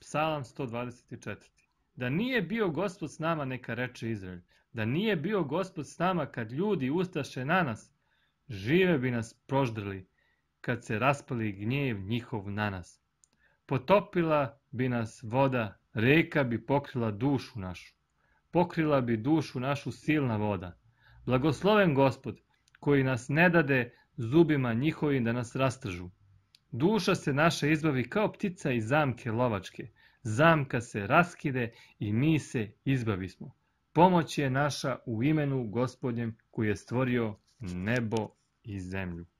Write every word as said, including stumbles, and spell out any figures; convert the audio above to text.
Psalam sto dvadeset četiri. Da nije bio Gospod s nama, neka reče Izrael. Da nije bio Gospod s nama kad ljudi ustaše na nas, žive bi nas proždrli kad se raspali gnjev njihov na nas. Potopila bi nas voda, reka bi pokrila dušu našu. Pokrila bi dušu našu silna voda. Blagosloven Gospod, koji nas ne dade zubima njihovim da nas rastržu. Duša se naša izbavi kao ptica iz zamke lovačke. Zamka se raskide i mi se izbavismo. Pomoć je naša u imenu Gospodnjem koji je stvorio nebo i zemlju.